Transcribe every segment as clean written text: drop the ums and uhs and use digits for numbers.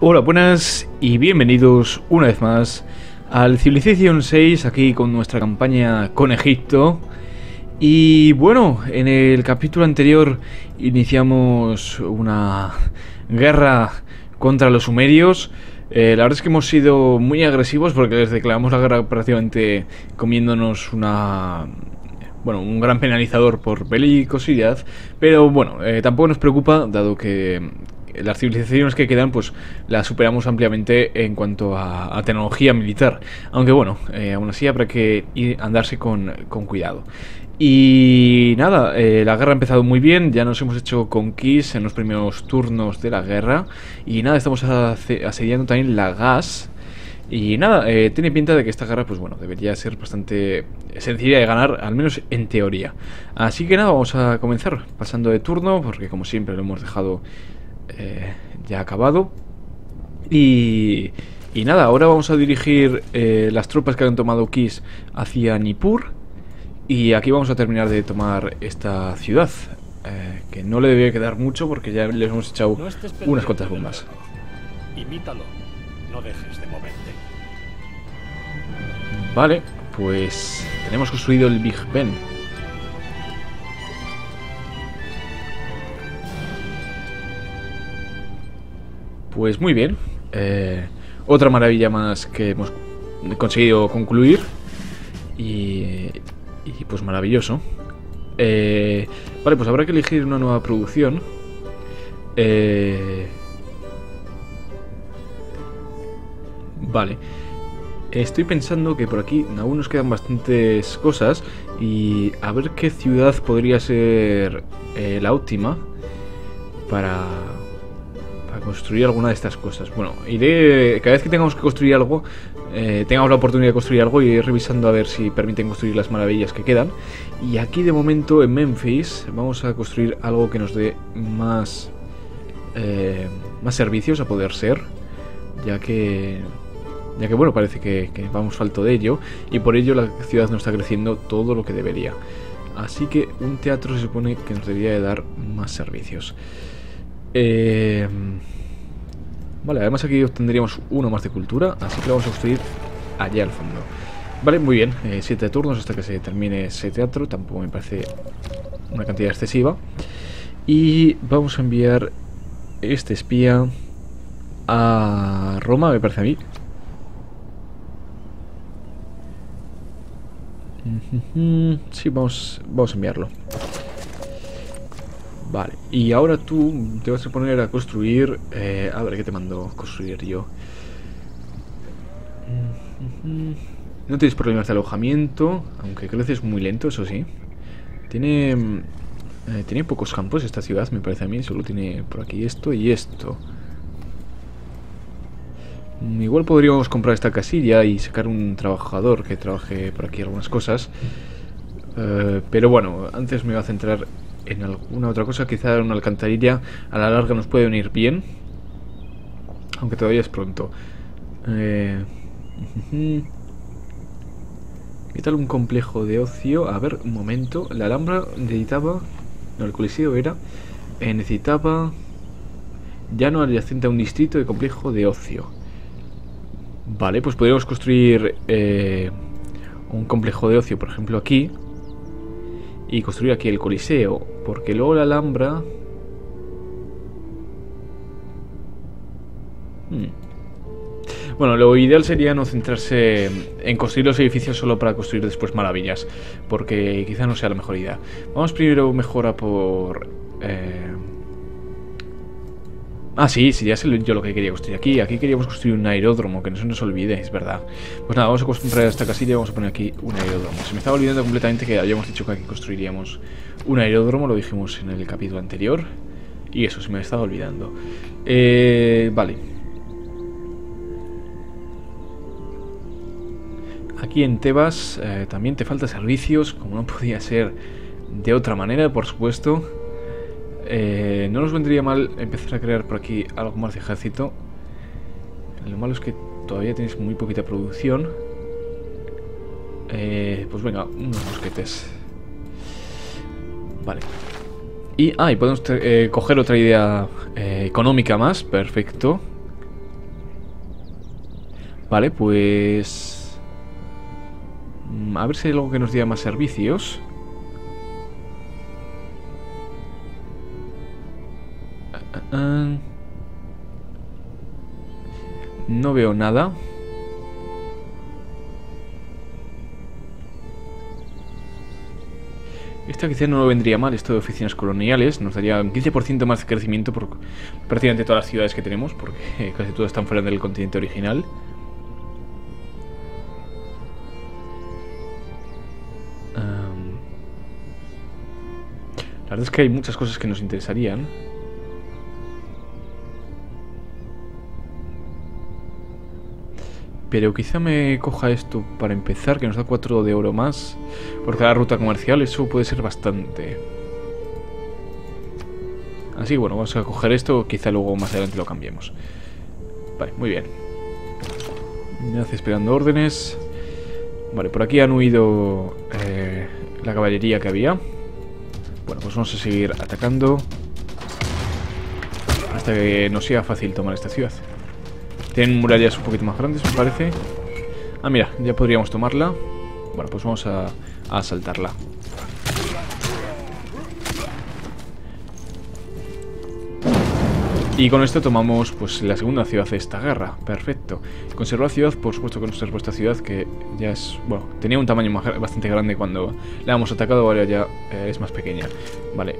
Hola, buenas y bienvenidos una vez más al Civilization 6, aquí con nuestra campaña con Egipto. Y bueno, en el capítulo anterior iniciamos una guerra contra los sumerios. La verdad es que hemos sido muy agresivos porque les declaramos la guerra prácticamente comiéndonos un gran penalizador por belicosidad. Pero bueno, tampoco nos preocupa, dado que las civilizaciones que quedan pues las superamos ampliamente en cuanto a tecnología militar. Aunque bueno, aún así habrá que andarse con cuidado. Y nada, la guerra ha empezado muy bien, ya nos hemos hecho conquist en los primeros turnos de la guerra. Y nada, estamos asediando también la gas. Y nada, tiene pinta de que esta guerra, pues bueno, debería ser bastante sencilla de ganar, al menos en teoría. Así que nada, vamos a comenzar pasando de turno, porque como siempre lo hemos dejado ya acabado. Y nada, ahora vamos a dirigir las tropas que han tomado Kish hacia Nippur. Y aquí vamos a terminar de tomar esta ciudad, que no le debe quedar mucho porque ya les hemos echado unas cuantas bombas. Imítalo, no dejes de moverte. Vale, pues tenemos construido el Big Ben. Pues muy bien. Otra maravilla más que hemos conseguido concluir. Y pues maravilloso. Vale, pues habrá que elegir una nueva producción. Vale. Estoy pensando que por aquí aún nos quedan bastantes cosas. Y a ver qué ciudad podría ser la óptima para construir alguna de estas cosas. Bueno, iré, cada vez que tengamos que construir algo, tengamos la oportunidad de construir algo, iré revisando a ver si permiten construir las maravillas que quedan. Y aquí de momento en Memphis vamos a construir algo que nos dé más servicios a poder ser, ya que bueno, parece que vamos falto de ello, y por ello la ciudad no está creciendo todo lo que debería. Así que un teatro se supone que nos debería de dar más servicios. Vale, además aquí obtendríamos uno más de cultura, así que lo vamos a construir allá al fondo. Vale, muy bien, 7 turnos hasta que se termine ese teatro, tampoco me parece una cantidad excesiva. Y vamos a enviar este espía a Roma, me parece a mí. Sí, vamos a enviarlo. Vale, y ahora tú te vas a poner a construir... a ver, ¿qué te mando construir yo? No tienes problemas de alojamiento, aunque creces muy lento, eso sí. Tiene pocos campos esta ciudad, me parece a mí. Solo tiene por aquí esto y esto. Igual podríamos comprar esta casilla y sacar un trabajador que trabaje por aquí algunas cosas. Pero bueno, antes me voy a centrar en alguna otra cosa. Quizá una alcantarilla a la larga nos puede venir bien, aunque todavía es pronto. ¿Qué tal un complejo de ocio? A ver, un momento. La Alhambra necesitaba... No, el Coliseo era... necesitaba... Ya no adyacente a un distrito de complejo de ocio. Vale, pues podríamos construir un complejo de ocio, por ejemplo, aquí. Y construir aquí el Coliseo, porque luego la Alhambra... Bueno, lo ideal sería no centrarse en construir los edificios solo para construir después maravillas, porque quizá no sea la mejor idea. Vamos primero mejor a por... sí, ya sé yo lo que quería construir aquí. Aquí queríamos construir un aeródromo, que no se nos olvide, es verdad. Pues nada, vamos a construir esta casilla y vamos a poner aquí un aeródromo. Se me estaba olvidando completamente que habíamos dicho que aquí construiríamos un aeródromo, lo dijimos en el capítulo anterior. Y eso, se me estaba olvidando. Vale. Aquí en Tebas también te falta servicios, como no podía ser de otra manera, por supuesto. No nos vendría mal empezar a crear por aquí algo más de ejército. Lo malo es que todavía tenéis muy poquita producción. Pues venga, unos mosquetes. Vale. Y podemos coger otra idea económica más. Perfecto. Vale, pues... a ver si hay algo que nos diga más servicios. No veo nada. Esta quizá no vendría mal, esto de oficinas coloniales. Nos daría un 15% más de crecimiento por prácticamente todas las ciudades que tenemos, porque casi todas están fuera del continente original. La verdad es que hay muchas cosas que nos interesarían. Pero quizá me coja esto para empezar, que nos da 4 de oro más por cada ruta comercial. Eso puede ser bastante. Así que bueno, vamos a coger esto. Quizá luego más adelante lo cambiemos. Vale, muy bien. Me hace esperando órdenes. Vale, por aquí han huido la caballería que había. Bueno, pues vamos a seguir atacando hasta que nos sea fácil tomar esta ciudad. Tienen murallas un poquito más grandes, me parece. Ah, mira, ya podríamos tomarla. Bueno, pues vamos a asaltarla. Y con esto tomamos pues la segunda ciudad de esta guerra. Perfecto. Conservar la ciudad, por supuesto que conservo esta ciudad, que ya es... bueno, tenía un tamaño bastante grande cuando la hemos atacado, ahora ya es más pequeña. Vale.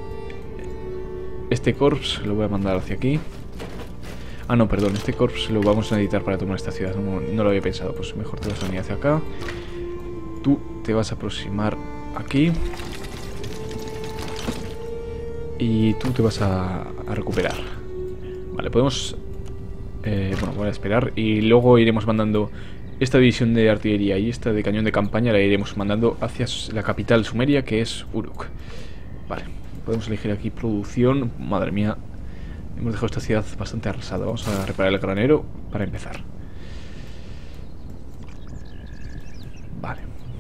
Este corps lo voy a mandar hacia aquí. Ah, no, perdón, este corps lo vamos a necesitar para tomar esta ciudad. No lo había pensado, pues mejor te vas a venir hacia acá. Tú te vas a aproximar aquí. Y tú te vas a recuperar. Vale, podemos... bueno, voy a esperar. Y luego iremos mandando esta división de artillería y esta de cañón de campaña. La iremos mandando hacia la capital sumeria, que es Uruk. Vale, podemos elegir aquí producción. Madre mía, hemos dejado esta ciudad bastante arrasada. Vamos a reparar el granero para empezar. Vale.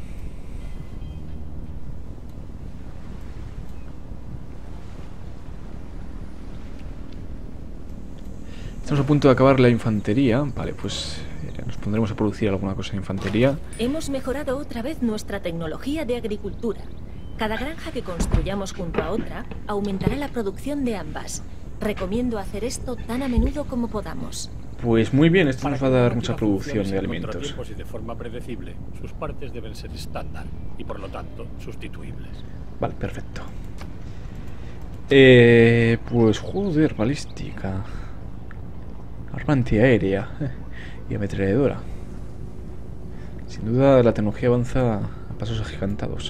Estamos a punto de acabar la infantería. Vale, pues nos pondremos a producir alguna cosa de infantería. Hemos mejorado otra vez nuestra tecnología de agricultura. Cada granja que construyamos junto a otra aumentará la producción de ambas. Recomiendo hacer esto tan a menudo como podamos. Pues muy bien, esto nos va a dar mucha producción de alimentos. Y de forma predecible, sus partes deben ser estándar y por lo tanto sustituibles. Vale, perfecto. Pues joder, balística. Arma antiaérea y ametralladora. Sin duda la tecnología avanza a pasos agigantados.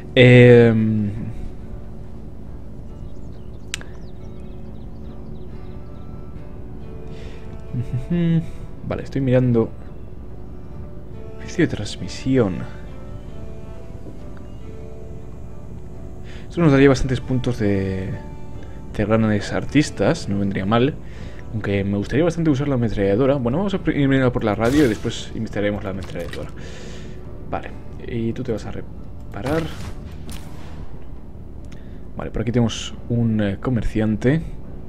Vale, estoy mirando. Oficio de transmisión. Esto nos daría bastantes puntos de grandes artistas. No vendría mal. Aunque me gustaría bastante usar la ametralladora. Bueno, vamos a ir primero por la radio y después investigaremos la ametralladora. Vale, y tú te vas a reparar. Vale, por aquí tenemos un comerciante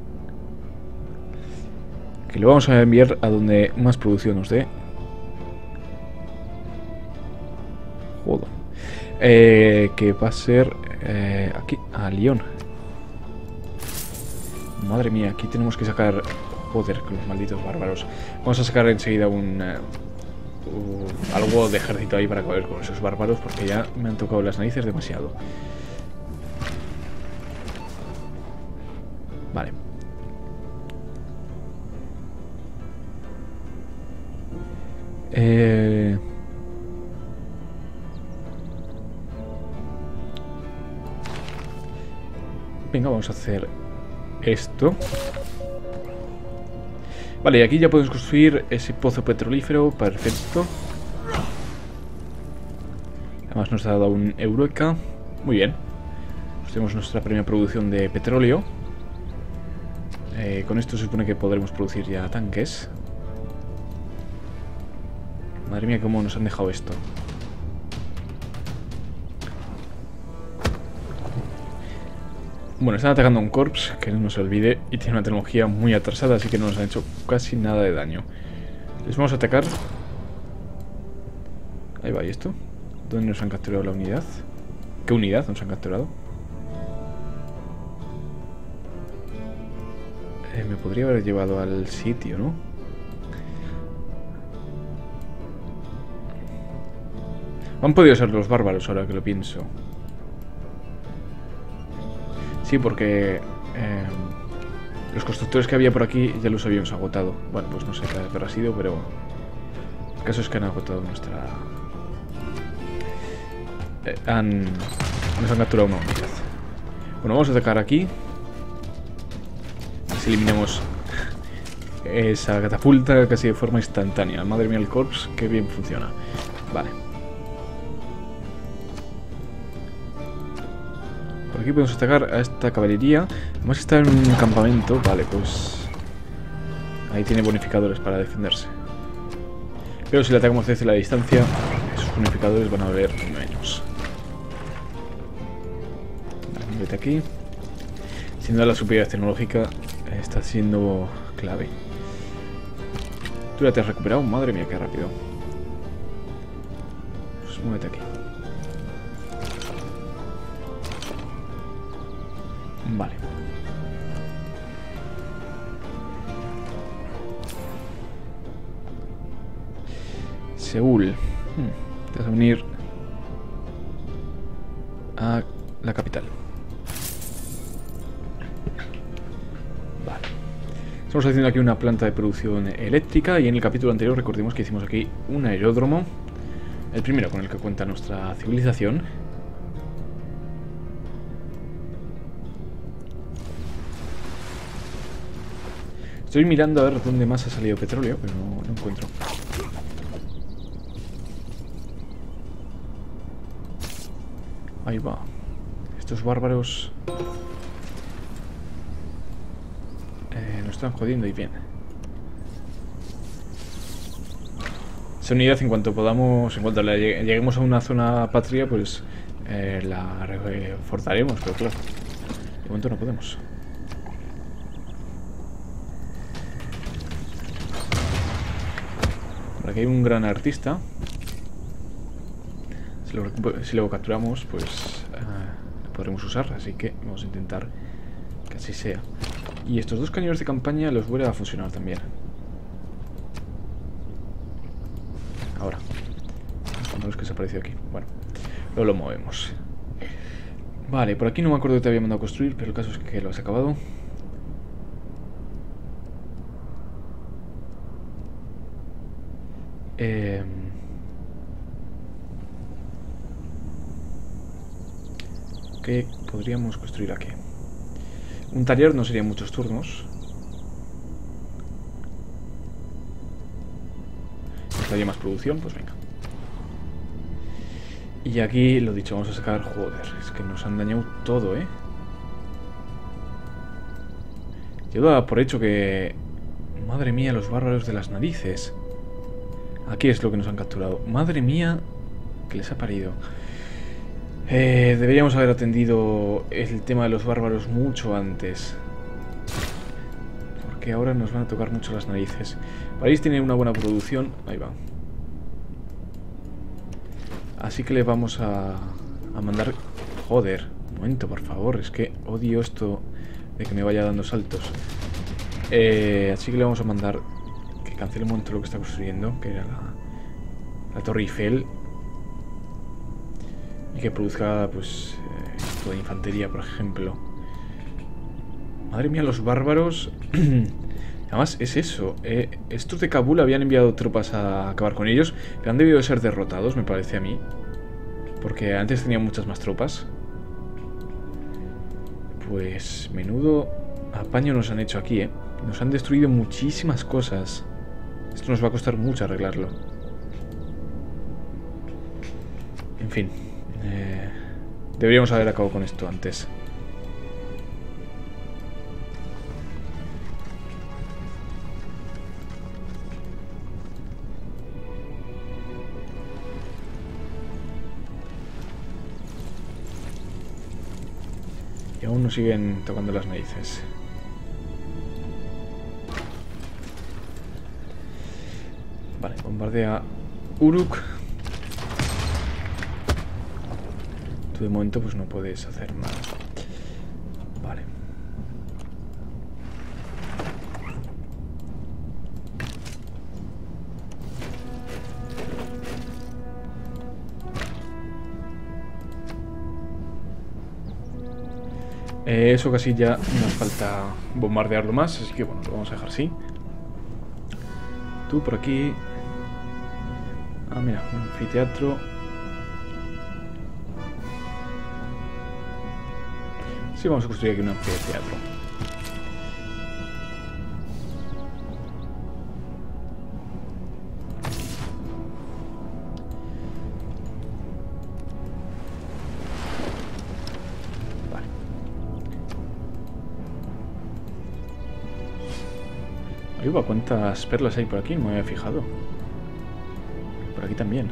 que lo vamos a enviar a donde más producción nos dé. Joder. Que va a ser aquí, a Lyon. Madre mía, aquí tenemos que sacar... Joder, con los malditos bárbaros. Vamos a sacar enseguida algo de ejército ahí para acabar con esos bárbaros, porque ya me han tocado las narices demasiado. Vale. Venga, vamos a hacer esto. Vale, y aquí ya podemos construir ese pozo petrolífero. Perfecto. Además nos ha dado un Eureka. Muy bien. Pues tenemos nuestra primera producción de petróleo. Con esto se supone que podremos producir ya tanques. Madre mía, cómo nos han dejado esto. Bueno, están atacando a un corps, que no se olvide, y tiene una tecnología muy atrasada, así que no nos han hecho casi nada de daño. Les vamos a atacar. Ahí va, ¿y esto? ¿Dónde nos han capturado la unidad? ¿Qué unidad nos han capturado? Me podría haber llevado al sitio, ¿no? Han podido ser los bárbaros, ahora que lo pienso. Sí, porque los constructores que había por aquí ya los habíamos agotado. Bueno, pues no sé qué habrá sido, pero el caso es que han agotado nuestra... nos han capturado una unidad. Bueno, vamos a atacar aquí. Así eliminamos esa catapulta casi de forma instantánea. Madre mía, el corps, qué bien funciona. Vale. Por aquí podemos atacar a esta caballería. Además está en un campamento. Vale, pues... ahí tiene bonificadores para defenderse. Pero si le atacamos desde la distancia, esos bonificadores van a valer menos. Vale, vete aquí. Sin duda la superioridad tecnológica está siendo clave. ¿Tú ya te has recuperado? Madre mía, qué rápido. Pues muévete aquí. Vale. Seúl. Te vas a venir a la capital. Vale. Estamos haciendo aquí una planta de producción eléctrica y en el capítulo anterior recordemos que hicimos aquí un aeródromo. El primero con el que cuenta nuestra civilización. Estoy mirando a ver dónde más ha salido petróleo, pero no encuentro. Ahí va. Estos bárbaros nos están jodiendo y bien. Esa unidad, en cuanto podamos, en cuanto lleguemos a una zona patria, pues la reforzaremos, pero claro, de momento no podemos. Por aquí hay un gran artista. Si lo capturamos, pues lo podremos usar. Así que vamos a intentar que así sea. Y estos dos cañones de campaña los vuelve a funcionar también. Ahora. ¿Cuándo es que se ha aparecido aquí? Bueno, luego lo movemos. Vale, por aquí no me acuerdo que te había mandado a construir, pero el caso es que lo has acabado. ¿Qué podríamos construir aquí? Un taller no sería muchos turnos. Estaría más producción, pues venga. Y aquí, lo dicho, vamos a sacar... Joder, es que nos han dañado todo, ¿eh? Yo daba por hecho que... Madre mía, los bárbaros de las narices. Aquí es lo que nos han capturado. Madre mía, que les ha parido. Deberíamos haber atendido el tema de los bárbaros mucho antes. Porque ahora nos van a tocar mucho las narices. París tiene una buena producción. Ahí va. Así que le vamos a mandar... Joder, un momento, por favor. Es que odio esto de que me vaya dando saltos. Así que le vamos a mandar que cancele un momento lo que está construyendo, que era la Torre Eiffel. Y que produzca, pues, toda infantería, por ejemplo. Madre mía, los bárbaros. Además, es eso. Estos de Kabul habían enviado tropas a acabar con ellos, pero han debido de ser derrotados, me parece a mí. Porque antes tenían muchas más tropas. Pues, menudo apaño nos han hecho aquí, ¿eh? Nos han destruido muchísimas cosas. Esto nos va a costar mucho arreglarlo. En fin. Deberíamos haber acabado con esto antes. Y aún nos siguen tocando las narices. Vale, bombardea Uruk. Tú de momento pues no puedes hacer nada. Vale. Eso casi ya nos falta bombardearlo más, así que bueno, lo vamos a dejar así. Tú por aquí. Ah, mira, un anfiteatro. Sí, vamos a construir aquí un anfiteatro. Vale. Ahí va, ¿cuántas perlas hay por aquí? No me había fijado. Por aquí también.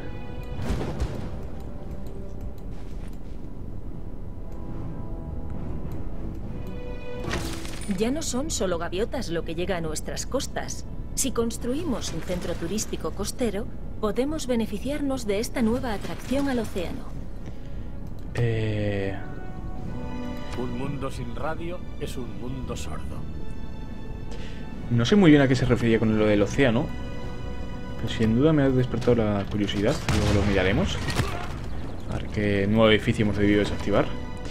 Ya no son solo gaviotas lo que llega a nuestras costas. Si construimos un centro turístico costero, podemos beneficiarnos de esta nueva atracción al océano. Un mundo sin radio es un mundo sordo. No sé muy bien a qué se refería con lo del océano, pero sin duda me ha despertado la curiosidad. Luego lo miraremos. A ver qué nuevo edificio hemos debido desactivar.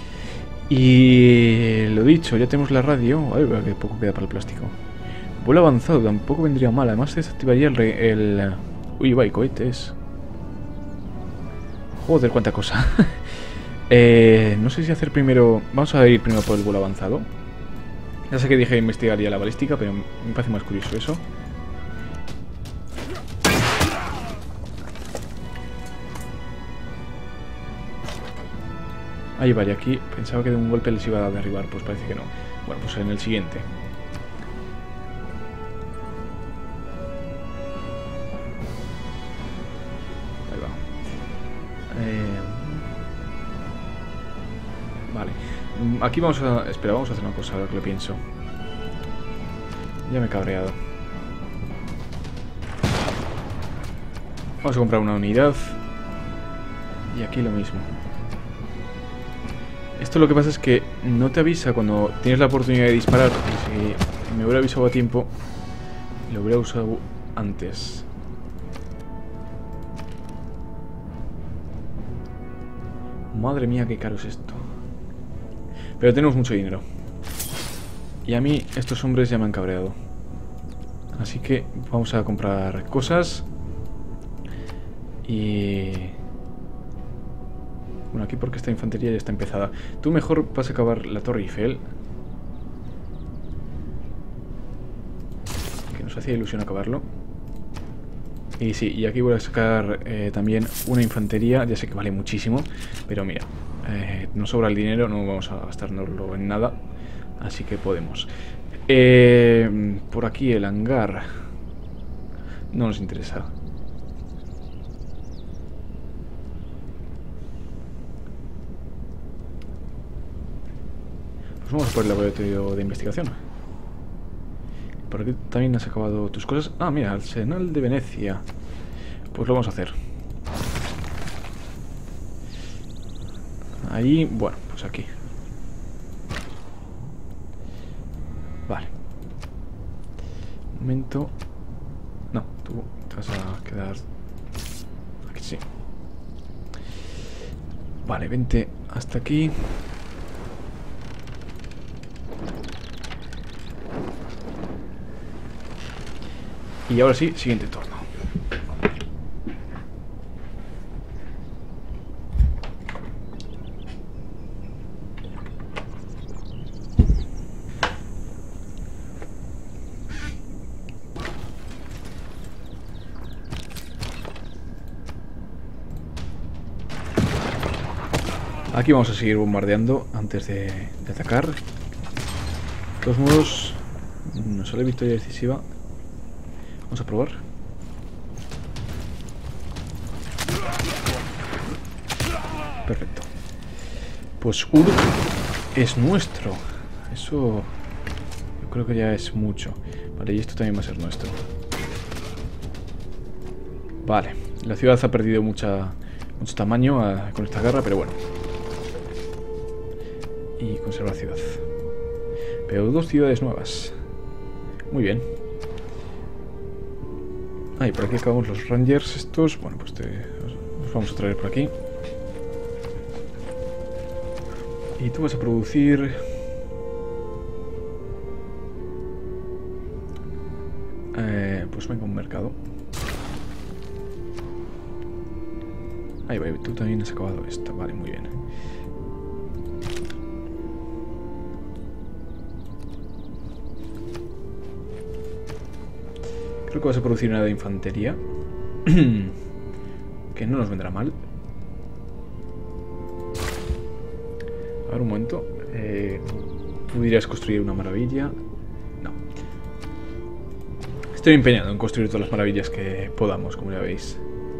Y lo dicho, ya tenemos la radio. Ay, que poco queda para el plástico. Vuelo avanzado, tampoco vendría mal. Además desactivaría el... Uy, va, y cohetes. Joder, cuánta cosa. No sé si hacer primero... Vamos a ir primero por el vuelo avanzado. Ya sé que dije investigaría la balística, pero me parece más curioso eso. Ahí vaya, aquí pensaba que de un golpe les iba a derribar, pues parece que no. Bueno, pues en el siguiente. Ahí va. Vale. Aquí vamos a... Espera, vamos a hacer una cosa, ahora que lo pienso. Ya me he cabreado. Vamos a comprar una unidad. Y aquí lo mismo. Esto lo que pasa es que no te avisa cuando tienes la oportunidad de disparar. Y si me hubiera avisado a tiempo, lo hubiera usado antes. Madre mía, qué caro es esto. Pero tenemos mucho dinero. Y a mí estos hombres ya me han cabreado. Así que vamos a comprar cosas. Y... Bueno, aquí porque esta infantería ya está empezada. Tú mejor vas a acabar la Torre Eiffel. Que nos hacía ilusión acabarlo. Y sí, y aquí voy a sacar también una infantería. Ya sé que vale muchísimo, pero mira, nos sobra el dinero, no vamos a gastárnoslo en nada. Así que podemos. Por aquí el hangar. No nos interesa. Pues vamos por el laboratorio de investigación. Por aquí también has acabado tus cosas. Ah, mira, Arsenal de Venecia. Pues lo vamos a hacer. Ahí, bueno, pues aquí. Vale. Un momento. No, tú te vas a quedar aquí, sí. Vale, vente hasta aquí. Y ahora sí, siguiente turno. Aquí vamos a seguir bombardeando antes de atacar. De todos modos, nos sale victoria decisiva. Vamos a probar. Perfecto. Pues Uruk es nuestro. Eso yo creo que ya es mucho. Vale, y esto también va a ser nuestro. Vale, la ciudad ha perdido mucho tamaño con esta guerra, pero bueno. Y conserva la ciudad. Pero 2 ciudades nuevas. Muy bien. Y por aquí acabamos los Rangers estos. Bueno, pues los vamos a traer por aquí. Y tú vas a producir... pues venga, un mercado. Ahí va, tú también has acabado esto. Vale, muy bien. Creo que vas a producir una de infantería. Que no nos vendrá mal. A ver, un momento. ¿Pudieras construir una maravilla? No. Estoy empeñado en construir todas las maravillas que podamos, como ya veis.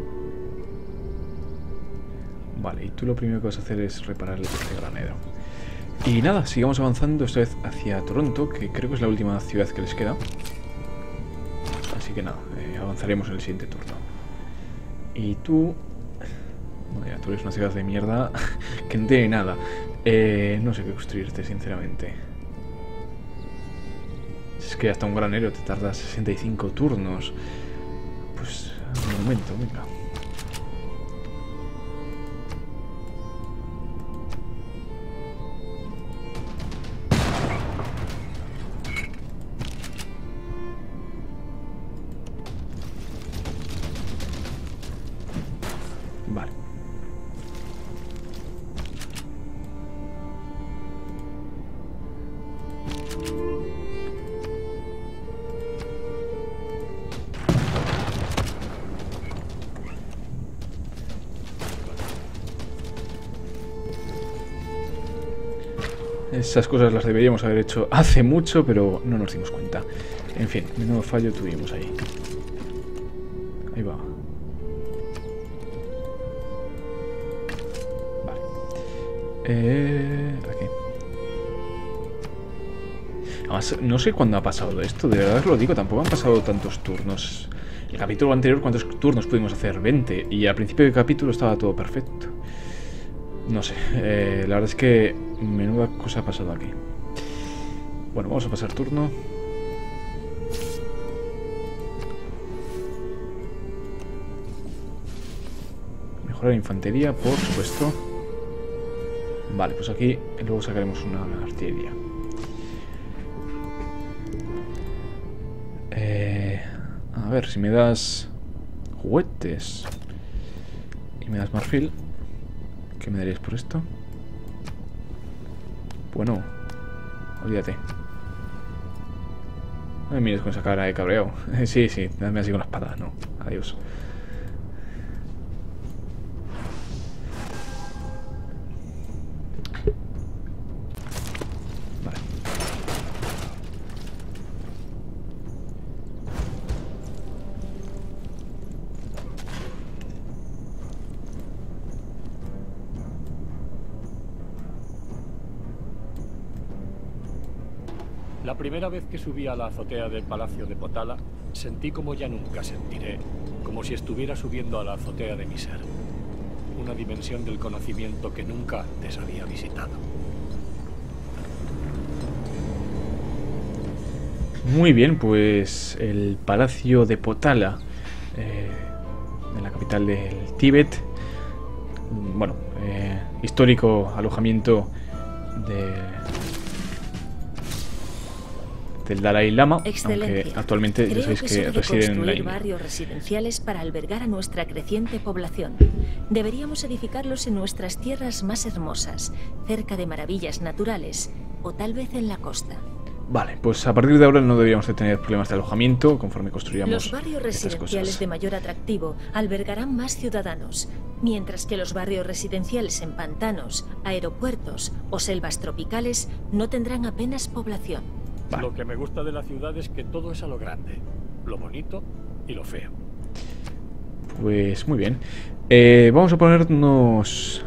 Vale, y tú lo primero que vas a hacer es reparar este granero. Y nada, sigamos avanzando esta vez hacia Toronto, que creo que es la última ciudad que les queda. Así que nada, avanzaremos en el siguiente turno. Y tú... Bueno, ya, tú eres una ciudad de mierda que no tiene nada. No sé qué construirte, sinceramente. Es que hasta un granero te tarda 65 turnos. Pues, un momento, venga. Vale. Esas cosas las deberíamos haber hecho hace mucho, pero no nos dimos cuenta. En fin, menudo fallo tuvimos ahí. Ahí va. Aquí. Además, no sé cuándo ha pasado esto, de verdad os lo digo, tampoco han pasado tantos turnos. El capítulo anterior, ¿cuántos turnos pudimos hacer? 20. Y al principio del capítulo estaba todo perfecto. No sé, la verdad es que menuda cosa ha pasado aquí. Bueno, vamos a pasar turno. Mejorar infantería, por supuesto. Vale, pues aquí luego sacaremos una artillería. A ver, si me das juguetes y me das marfil, ¿qué me darías por esto? Bueno, olvídate. No me mires con esa cara de cabreado. Sí, dame así con la espada, no. Adiós. La primera vez que subí a la azotea del Palacio de Potala, sentí como ya nunca sentiré, como si estuviera subiendo a la azotea de mi ser. Una dimensión del conocimiento que nunca antes había visitado. Muy bien, pues el Palacio de Potala, en la capital del Tíbet. Bueno, histórico alojamiento del Dalai Lama, aunque actualmente ya sabéis que reside en la India. Barrios residenciales para albergar a nuestra creciente población. Deberíamos edificarlos en nuestras tierras más hermosas, cerca de maravillas naturales, o tal vez en la costa. Vale, pues a partir de ahora no deberíamos de tener problemas de alojamiento conforme construyamos Los barrios residenciales de mayor atractivo albergarán más ciudadanos, mientras que los barrios residenciales en pantanos, aeropuertos o selvas tropicales no tendrán apenas población. Vale. Lo que me gusta de la ciudad es que todo es a lo grande, lo bonito y lo feo. Pues muy bien. Vamos a ponernos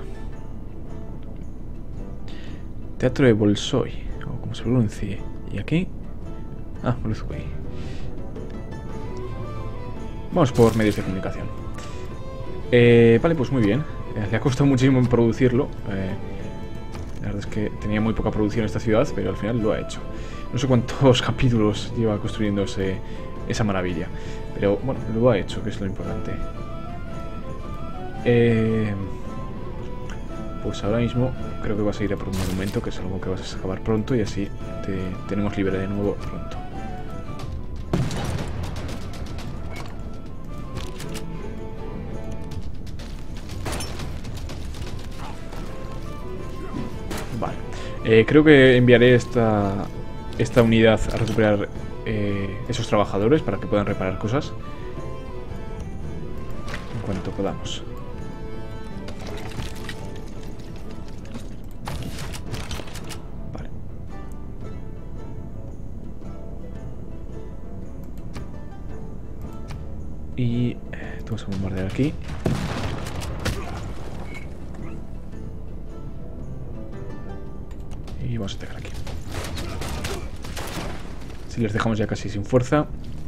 Teatro de Bolshoi, o como se pronuncie. Y aquí... Ah, Bolshoi. Vamos por medios de comunicación. Vale, pues muy bien. Le ha costado muchísimo en producirlo. La verdad es que tenía muy poca producción esta ciudad, pero al final lo ha hecho. No sé cuántos capítulos lleva construyendo esa maravilla. Pero bueno, lo ha hecho, que es lo importante. Pues ahora mismo creo que vas a ir a por un monumento, que es algo que vas a acabar pronto, y así te tenemos libre de nuevo pronto. Vale. Creo que enviaré esta unidad a recuperar esos trabajadores para que puedan reparar cosas en cuanto podamos. Vale. Y tú vas a bombardear aquí. Y vamos a atacar aquí. Si les dejamos ya casi sin fuerza.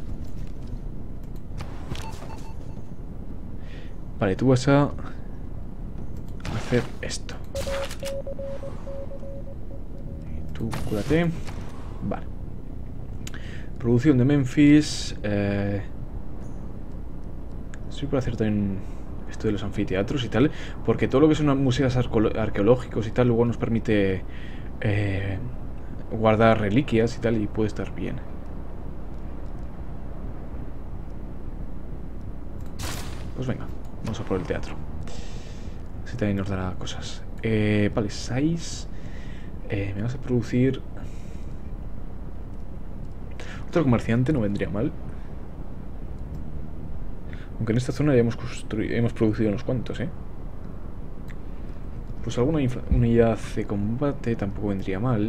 Vale, tú vas a hacer esto. Y tú cúrate. Vale. Producción de Memphis. Sí, puedo hacer también esto de los anfiteatros y tal. Porque todo lo que son museos arqueológicos y tal luego nos permite guardar reliquias y tal, y puede estar bien. Pues venga, vamos a por el teatro. Así también nos dará cosas. Vale, 6. Me vas a producir otro comerciante, no vendría mal. Aunque en esta zona ya hemos producido unos cuantos, Pues alguna unidad de combate tampoco vendría mal.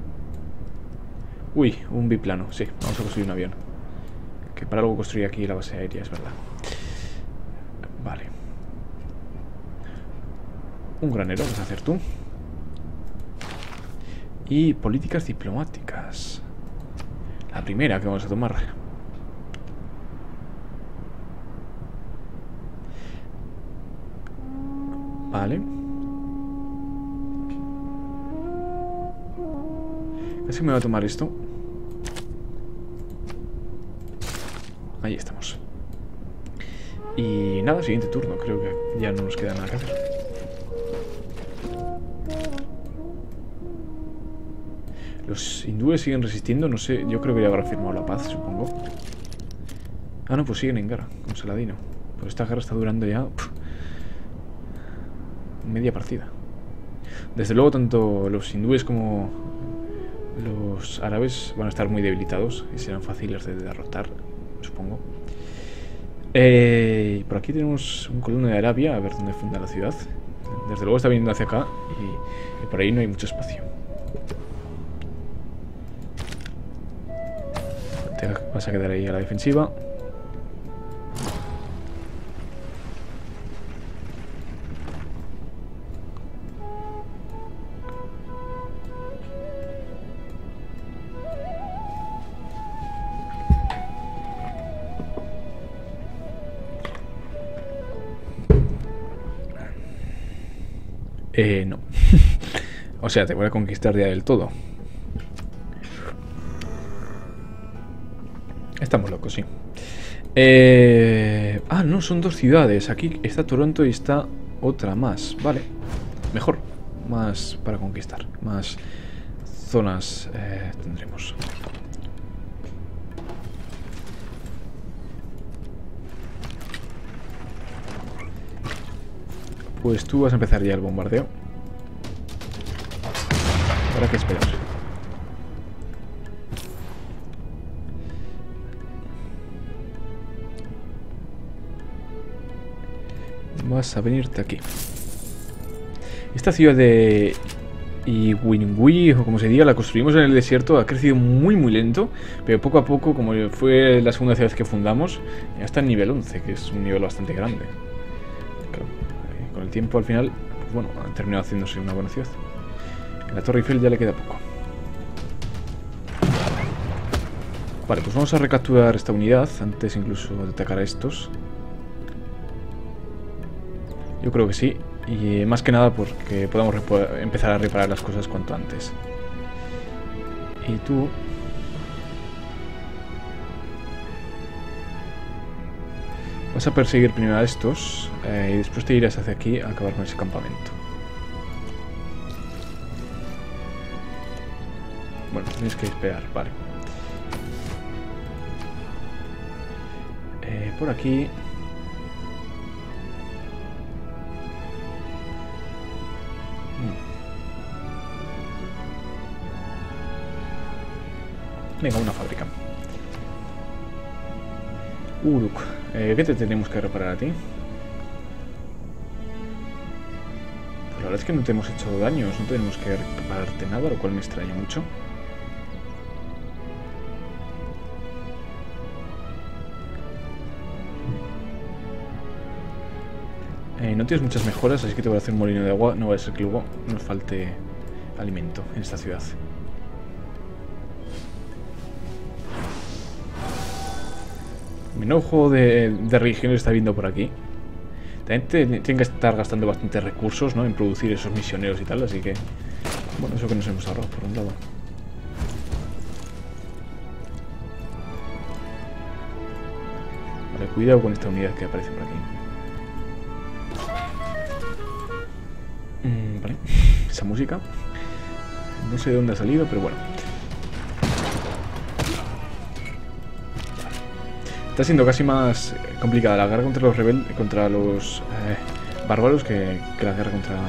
Uy, un biplano, sí, vamos a construir un avión. Que para algo construir aquí la base aérea, es verdad. Vale. Un granero vas a hacer tú. Y políticas diplomáticas. La primera que vamos a tomar. Vale. Casi me va a tomar esto. Ahí estamos. Y nada, siguiente turno. Creo que ya no nos queda nada que hacer. Los hindúes siguen resistiendo. No sé, yo creo que ya habrá firmado la paz, supongo. Ah, no, pues siguen en guerra con Saladino. Pues esta guerra está durando ya media partida. Desde luego, tanto los hindúes como los árabes van a estar muy debilitados y serán fáciles de derrotar, supongo. Por aquí tenemos un colono de Arabia, a ver dónde funda la ciudad. Desde luego está viniendo hacia acá y por ahí no hay mucho espacio. Te vas a quedar ahí a la defensiva. No. O sea, te voy a conquistar ya del todo. Estamos locos, sí. Ah, no, son dos ciudades. Aquí está Toronto y está otra más. Vale. Mejor. Más para conquistar. Más zonas tendremos. Pues tú vas a empezar ya el bombardeo. ¿Para qué esperar? Vas a venirte aquí. Esta ciudad de Iwinwi, o como se diga, la construimos en el desierto. Ha crecido muy muy lento, pero poco a poco, como fue la segunda ciudad que fundamos, ya está en nivel 11, que es un nivel bastante grande. Claro, con el tiempo al final, pues bueno, ha terminado haciéndose una buena ciudad. En la Torre Eiffel ya le queda poco. Vale, pues vamos a recapturar esta unidad antes incluso de atacar a estos. Yo creo que sí. Y más que nada porque podamos empezar a reparar las cosas cuanto antes. Y tú... vas a perseguir primero a estos y después te irás hacia aquí a acabar con ese campamento. Bueno, tienes que esperar, vale. Por aquí... Venga, una fábrica. Uruk, ¿qué te tenemos que reparar a ti? Pues la verdad es que no te hemos hecho daños, no tenemos que repararte nada, lo cual me extraña mucho. No tienes muchas mejoras, así que te voy a hacer un molino de agua. No va a ser que luego nos falte alimento en esta ciudad. Mi nuevo juego de religiones está viendo por aquí. También tienen que estar gastando bastantes recursos, ¿no?, en producir esos misioneros y tal, así que... bueno, eso que nos hemos ahorrado por un lado. Vale, cuidado con esta unidad que aparece por aquí. Vale, esa música. No sé de dónde ha salido, pero bueno. Está siendo casi más complicada la guerra contra los rebeldes, contra los bárbaros que la guerra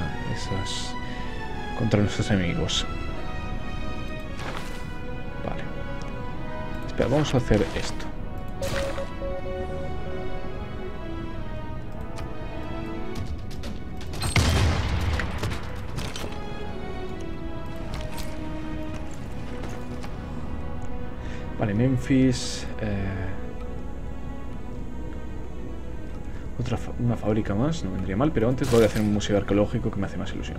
contra nuestros enemigos. Vale. Espera, vamos a hacer esto. Vale, Memphis. Una fábrica más, no vendría mal, pero antes voy a hacer un museo arqueológico que me hace más ilusión.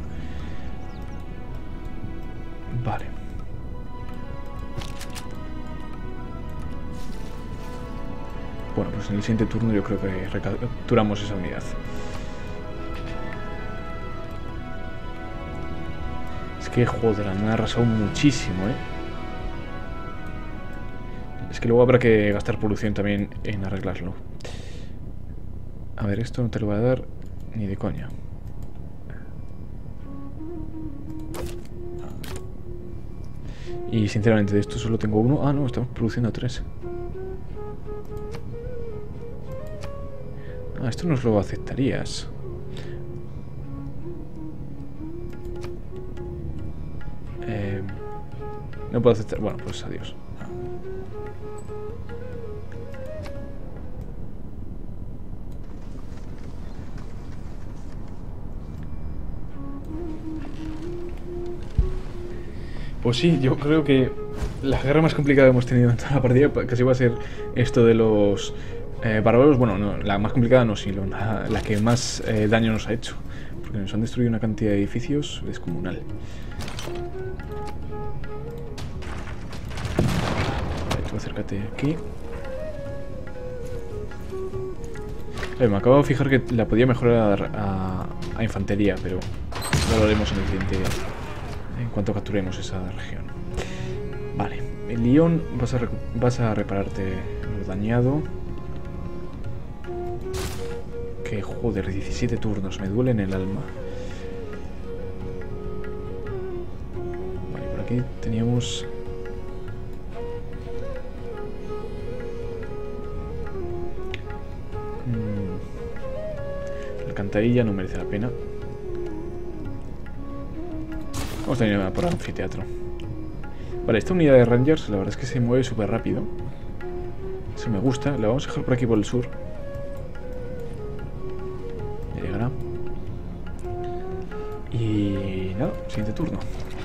Vale. Bueno, pues en el siguiente turno yo creo que recapturamos esa unidad. Es que, joder, me ha arrasado muchísimo, ¿eh? Es que luego habrá que gastar producción también en arreglarlo. A ver, esto no te lo voy a dar ni de coña. Y sinceramente de esto solo tengo uno. Ah, no, estamos produciendo 3. Ah, esto nos lo aceptarías. No puedo aceptar. Bueno, pues adiós. Pues sí, yo creo que la guerra más complicada que hemos tenido en toda la partida casi va a ser esto de los bárbaros. Bueno, no, la más complicada no, sino la que más daño nos ha hecho. Porque nos han destruido una cantidad de edificios descomunal. Vale, tú acércate aquí. Me acabo de fijar que la podía mejorar a infantería, pero no lo haremos en el siguiente... en cuanto capturemos esa región. Vale, en Lyon vas a repararte lo dañado. Que joder, 17 turnos, me duele en el alma. Vale, por aquí teníamos... la alcantarilla no merece la pena. Vamos a ir por el anfiteatro. Vale, esta unidad de Rangers la verdad es que se mueve súper rápido. Eso me gusta. La vamos a dejar por aquí por el sur. Ya llegará. Y nada, siguiente turno.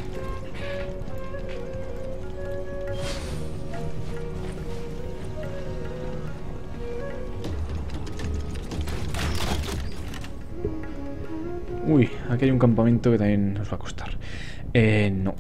Uy, aquí hay un campamento que también nos va a costar. No.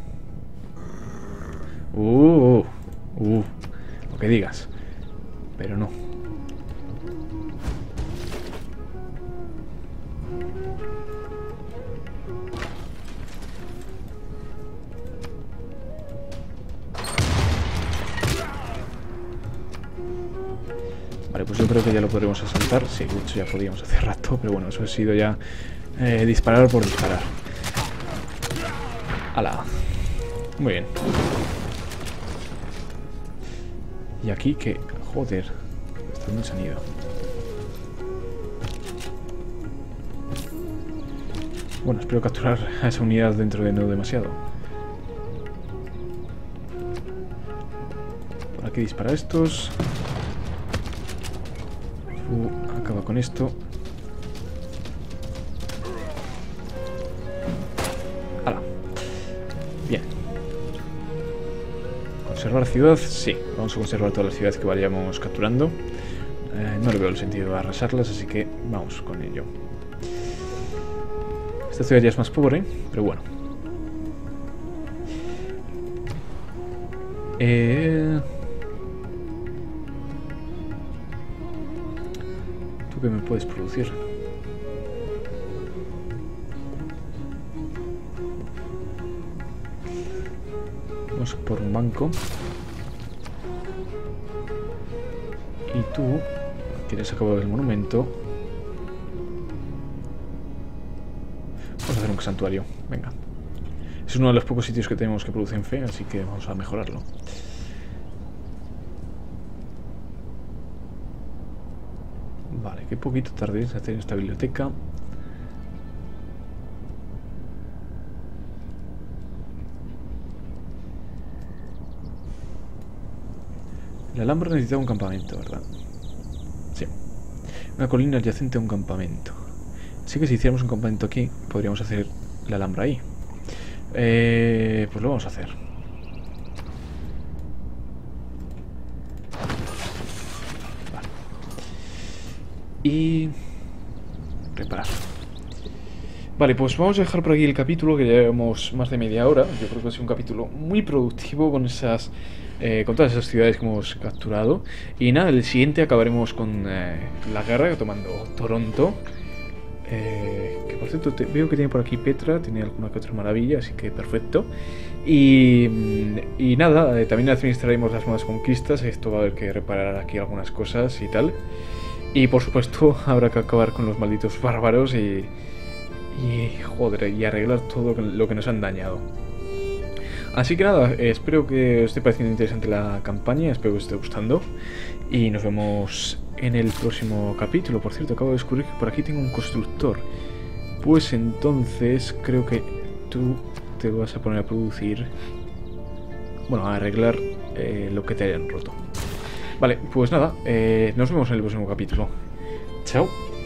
Lo que digas. Pero no. Vale, pues yo creo que ya lo podremos asaltar. Sí, de hecho ya podíamos hace rato, pero bueno, eso ha sido ya disparar por disparar. ¡Hala! Muy bien. Y aquí que... Joder. ¿Hasta dónde se han ido? Bueno, espero capturar a esa unidad dentro de no demasiado. Por aquí dispara a estos. Acaba con esto. ¡Hala! Bien. ¿Conservar ciudad? Sí, vamos a conservar todas las ciudades que vayamos capturando. No le veo el sentido de arrasarlas, así que vamos con ello. Esta ciudad ya es más pobre, pero bueno. ¿Tú qué me puedes producir? Vamos por un banco. Y tú quieres acabar el monumento. Vamos a hacer un santuario. Venga. Es uno de los pocos sitios que tenemos que producen fe, así que vamos a mejorarlo. Vale, qué poquito tardé en hacer esta biblioteca. La Alhambra necesitaba un campamento, ¿verdad? Sí. Una colina adyacente a un campamento. Así que si hiciéramos un campamento aquí, podríamos hacer la Alhambra ahí. Pues lo vamos a hacer. Vale. Y... reparar. Vale, pues vamos a dejar por aquí el capítulo, que ya llevamos más de media hora. Yo creo que ha sido un capítulo muy productivo con esas... con todas esas ciudades que hemos capturado. Y nada, el siguiente acabaremos con la guerra, tomando Toronto. Que por cierto, veo que tiene por aquí Petra, tiene alguna que otra maravilla, así que perfecto. Y nada, también administraremos las nuevas conquistas. Esto va a haber que reparar aquí algunas cosas y tal. Y por supuesto habrá que acabar con los malditos bárbaros y joder, y arreglar todo lo que nos han dañado. Así que nada, espero que os esté pareciendo interesante la campaña, espero que os esté gustando. Y nos vemos en el próximo capítulo. Por cierto, acabo de descubrir que por aquí tengo un constructor. Pues entonces creo que tú te vas a poner a producir... bueno, a arreglar lo que te hayan roto. Vale, pues nada, nos vemos en el próximo capítulo. Chao.